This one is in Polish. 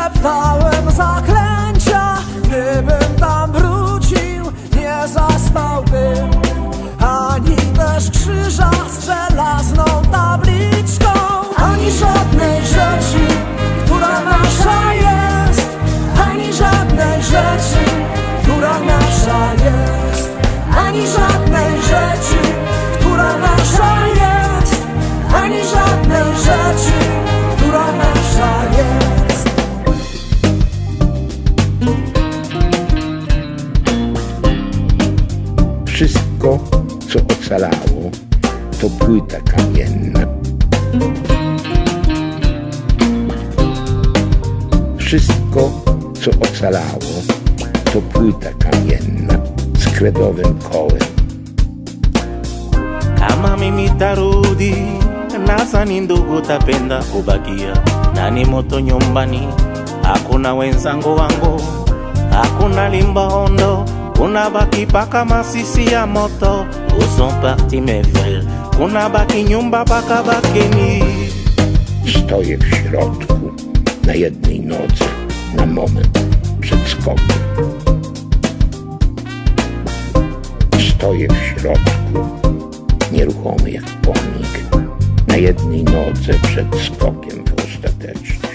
szeptałem zaklęcia. Gdybym tam wrócił, nie zastałbym ani też krzyża z żelazną tabliczką, ani żadnej rzeczy, która nasza jest, ani żadnej rzeczy, która nasza jest, ani żadnej rzeczy, która nasza jest, ani żadnej rzeczy, która nasza jest. Wszystko, co ocalało, to płyta kamienna. Wszystko, co ocalało, to płyta kamienna z kredowym kołem. Kama mimi tarudi, nadhani ndugu tapenda kubakia nani moto nyumbani. Hakuna wenzangu wangu, hakuna limbaondo, unabaki paka masisi ya moto. Où sont partis mes frères? Unabaki nyumba paka bakeni. Stoję w środku, na jednej nodze, na moment przed skokiem. Stoję w środku, nieruchomy jak pomnik, na jednej nodze przed skokiem w ostatecznym.